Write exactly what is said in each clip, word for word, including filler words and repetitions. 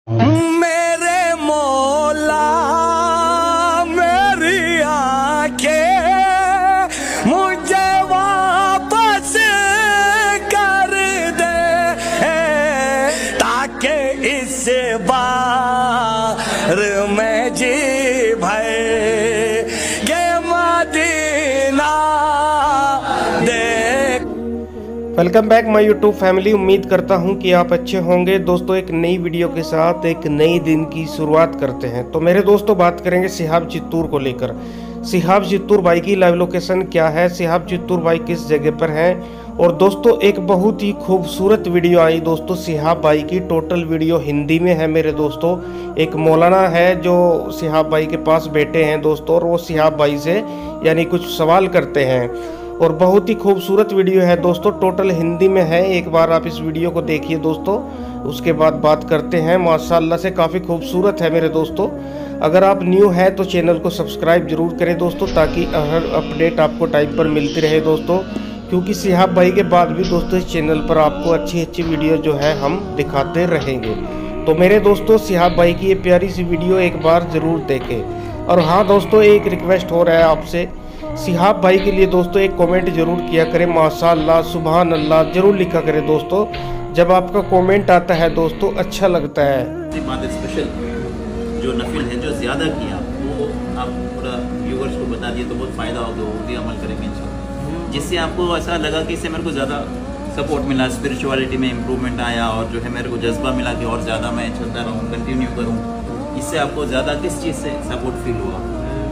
मेरे मौला मेरी आंखें मुझे वापस कर दे ताकि इस बार मैं जी भर के मदीना देख। Welcome back my YouTube family. उम्मीद करता हूं कि आप अच्छे होंगे। दोस्तों एक नई वीडियो के साथ एक नई दिन की शुरुआत करते हैं। तो मेरे दोस्तों बात करेंगे सिहाब चित्तूर को लेकर। सिहाब चित्तूर भाई की लाइव लोकेशन क्या है, सिहाब चित्तूर भाई किस जगह पर हैं। और दोस्तों एक बहुत ही खूबसूरत वीडियो आई दोस्तों सिहाब भाई की। टोटल वीडियो हिंदी में है मेरे दोस्तों। एक मौलाना है जो सिहाब भाई के पास बैठे हैं दोस्तों, और वो सिहाब भाई से यानी कुछ सवाल करते हैं। और बहुत ही खूबसूरत वीडियो है दोस्तों, टोटल हिंदी में है। एक बार आप इस वीडियो को देखिए दोस्तों, उसके बाद बात करते हैं। माशाल्लाह से काफ़ी खूबसूरत है मेरे दोस्तों। अगर आप न्यू हैं तो चैनल को सब्सक्राइब जरूर करें दोस्तों, ताकि हर अपडेट आपको टाइम पर मिलती रहे दोस्तों। क्योंकि सिहाब भाई के बाद भी दोस्तों इस चैनल पर आपको अच्छी अच्छी वीडियो जो है हम दिखाते रहेंगे। तो मेरे दोस्तों सिहाब भाई की ये प्यारी सी वीडियो एक बार ज़रूर देखें। और हाँ दोस्तों एक रिक्वेस्ट हो रहा है आपसे, सिहाब भाई के लिए दोस्तों एक कमेंट जरूर किया करें। माशाअल्लाह सुभान अल्लाह जरूर लिखा करें दोस्तों। जब आपका कमेंट आता है दोस्तों अच्छा लगता है। बात स्पेशल जो नफिल है जो ज़्यादा किया वो आप पूरा व्यूवर्स को बता दिए तो बहुत फ़ायदा होगा, वो भी अमल करेंगे इंशाल्लाह। जिससे आपको ऐसा लगा कि इससे मेरे को ज़्यादा सपोर्ट मिला, स्पिरिचुअलिटी में इम्प्रूवमेंट आया, और जो है मेरे को जज्बा मिला कि और ज़्यादा मैं चलता रहूँ, कंटिन्यू करूँ। इससे आपको ज़्यादा किस चीज़ से सपोर्ट फील हुआ?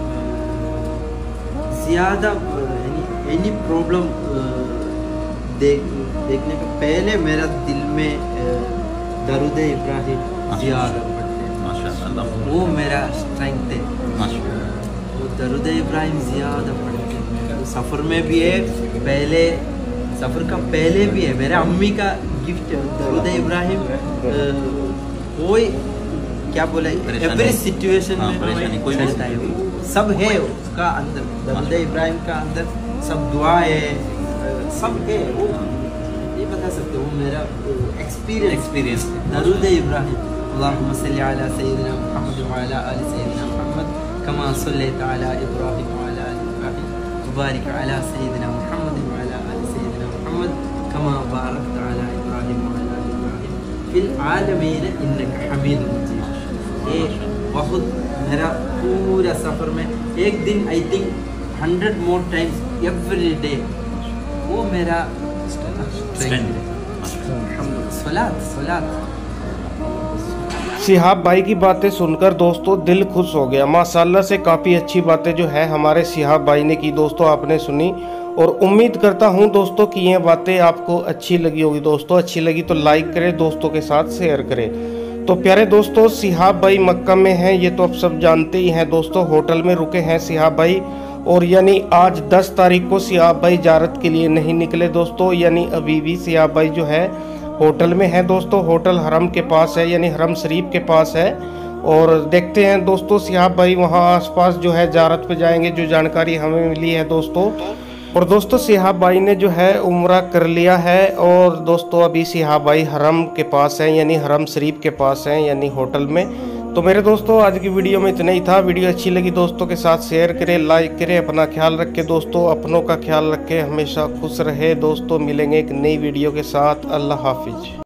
ज़्यादा एनी प्रॉब्लम देख देखने के पहले मेरा दिल में दरूद इब्राहिम ज़्यादा पढ़ते हैं माशाअल्लाह, वो मेरा स्ट्रेंथ है माशाअल्लाह। वो दरूद इब्राहिम ज़्यादा पढ़ते हैं, सफ़र में भी है, पहले सफ़र का पहले भी है। मेरे अम्मी का गिफ्ट है दरूद इब्राहिम। कोई क्या बोले एवरी सिचुएशन में कोई चलता है, सब है उसका अंदर। दरूद इब्राहिम का अंदर सब दुआ है, सब है। वो ये बता सकते हो, वो मेरा एक्सपीरियंस एक्सपीरियंस दरूद इब्राहिम। अल्लाहुम्मा सल्ली अला सय्यिदिना मुहम्मद व अला आलि सय्यिदिना मुहम्मद कमा सल्लैता अला इब्राहिम व अला आलि इब्राहिम व बारिक अला सय्यिदिना मुहम्मद व अला आलि सय्यिदिना मुहम्मद कमा बारकता अला इब्राहिम व अला आलि इब्राहिम फिल आलमीन इन्नका हमीदुम मजीद। ये बहुत मेरा पूरा सफ़र में एक दिन I think hundred more times every day, वो मेरा सलात सलात। सिहाब भाई की बातें सुनकर दोस्तों दिल खुश हो गया। माशाल्लाह से काफ़ी अच्छी बातें जो है हमारे सिहाब भाई ने की दोस्तों, आपने सुनी। और उम्मीद करता हूं दोस्तों कि ये बातें आपको अच्छी लगी होगी दोस्तों। अच्छी लगी तो लाइक करें, दोस्तों के साथ शेयर करें। तो प्यारे दोस्तों सिहाब भाई मक्का में हैं, ये तो आप सब जानते ही हैं दोस्तों। होटल में रुके हैं सिहाब भाई, और यानी आज दस तारीख को सिहाब भाई ज़ियारत के लिए नहीं निकले दोस्तों। यानी अभी भी सिहाब भाई जो है होटल में है दोस्तों। होटल हरम के पास है, यानी हरम शरीफ के पास है। और देखते हैं दोस्तों सिहाब भाई वहाँ आसपास जो है ज़ियारत पे जाएंगे, जो जानकारी हमें मिली है दोस्तों। और दोस्तों सिहाब भाई ने जो है उम्रा कर लिया है, और दोस्तों अभी सिहाब भाई हरम के पास हैं, यानी हरम शरीफ के पास हैं, यानी होटल में। तो मेरे दोस्तों आज की वीडियो में इतना ही था। वीडियो अच्छी लगी दोस्तों के साथ शेयर करें, लाइक करें। अपना ख्याल रखें दोस्तों, अपनों का ख्याल रखें, हमेशा खुश रहे दोस्तों। मिलेंगे एक नई वीडियो के साथ। अल्लाह हाफिज।